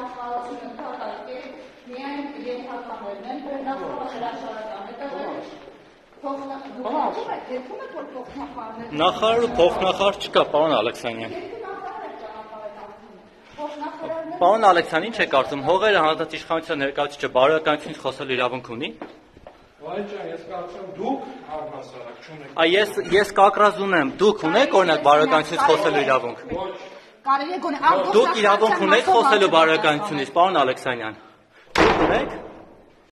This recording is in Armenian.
Նախարար ու փոխնախարար չկա, պարոն Ալեքսանյան։ Պարոն Ալեքսանյան, ինչ է կարծում, հողերը հանրապետության իշխանության ներկայացուցիչը բարոյականությունից խոսելու իրավունք ունի։ Վայ ջան, ես կարծում դուք առհասարակ չունեք։ Ես կակրազ ունեմ, դուք ունեք օրինակ բարոյականությունից խոսելու իրավունք։ Կարելի է գոնե Դուք իրավունք ունեք խոսելու բարոյականությունից, պարոն Ալեքսանյան։ Դուք ունեք։